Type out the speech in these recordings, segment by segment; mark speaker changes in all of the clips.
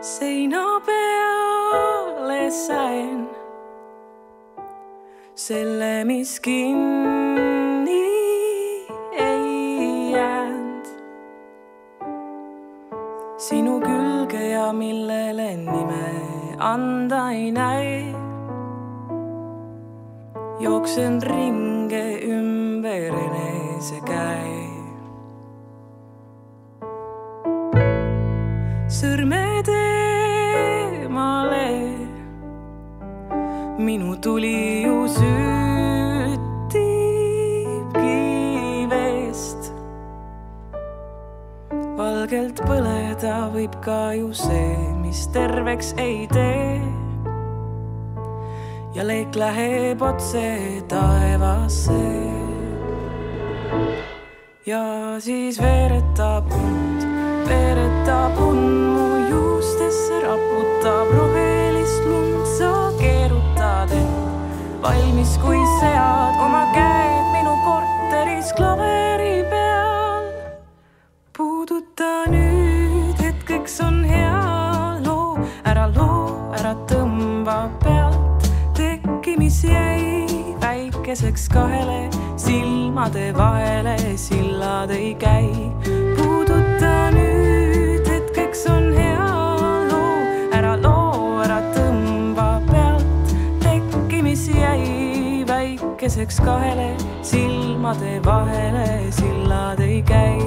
Speaker 1: Seina peale sain selle, mis kinni ei jäänd. Sinu külge ja millele nime anda ei näe. Jooksen ringe ümber enese käe. Sõrmed eemale, minu tuli ju süttibki veest. Valgelt põleda võib ka ju see, mis terveks ei tee. Ja leek läheb otse taevasse. Ja siis veeretab und mu juustesse, raputab rohelist lund. Sa keerutad end valmis, kui sead oma käed minu korteris klaveri peal. Puuduta nüüd, hetkeks on hea loo, ära tõmba pealt. Tekkimis jäi väikeseks kahele, silmade vahele sillad ei käi. Puuduta nüüd, hetkeks on hea loo, ära tõmba pealt. Tekkimis jäi väikeseks kahele, silmade vahele sillad ei käi.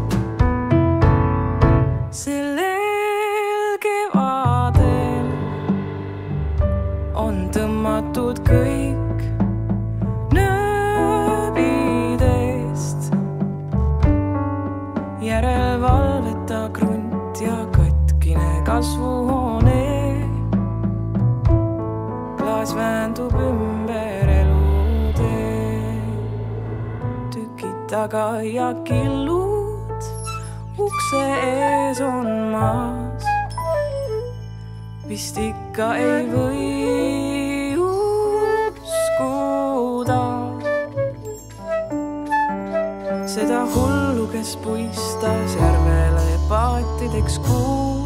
Speaker 1: Sellel kevadel on tõmmatud kõik nööbidest. Järelvalveta krunt ja katkine kasvuhoone. Klaas väändub ümber elutee. Tükid taga ja killud ukse ees on maas. Vist ikka ei või uskuda seda hullu, kes puistas järvele paatideks kuul.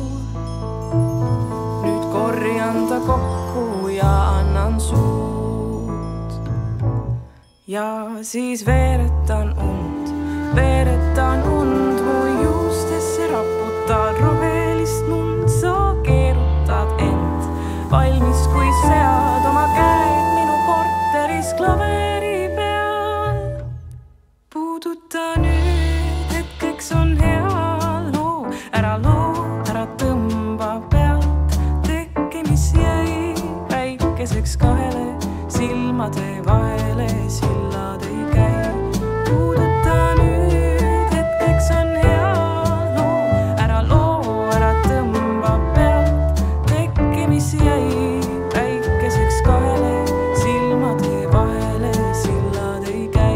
Speaker 1: Nüüd korjan ta kokku ja annan suud. Ja siis veeretan und mu juustesse, raputad rohelist lund. Sa keerutad end valmis, kui sead oma käed minu korteris klaveri peal. Puuduta nüüd, hetkeks on hea loo, ära tõmba pealt. Tekkimis jäi väikeseks kahele, silmade vahele sillad ei käi. Puuduta nüüd, hetkeks on hea loo, ära tõmba pealt. Tekkimis jäi väikeseks kahele, silmade vahele sillad ei käi.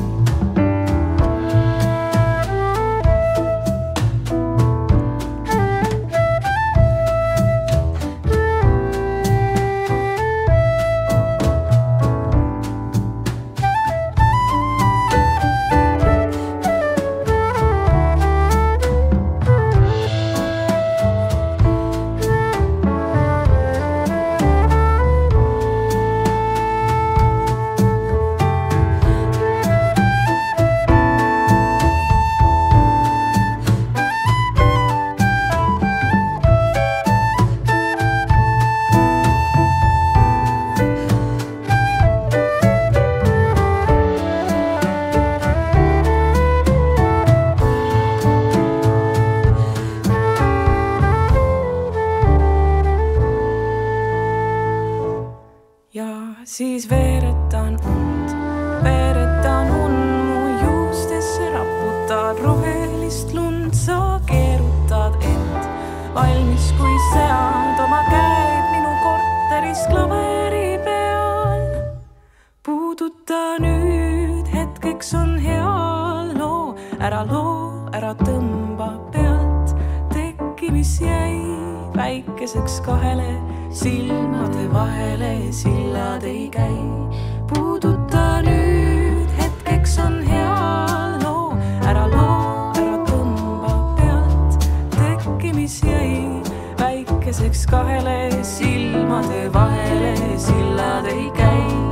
Speaker 1: Ja siis veeretan und mu juustesse, raputad rohelist lund. Sa keerutad end valmis, kui sead oma käed minu korteris klaveri peal. Puuduta nüüd, hetkeks on hea loo, ära tõmba pealt. Tekkimis jäi väikeseks kahele, silmade vahele sillad ei käi. Puuduta nüüd, hetkeks on hea loo, ära tõmba pealt. Tekkimis jäi väikeseks päikeseks kahele silmade vahele sillad ei käi.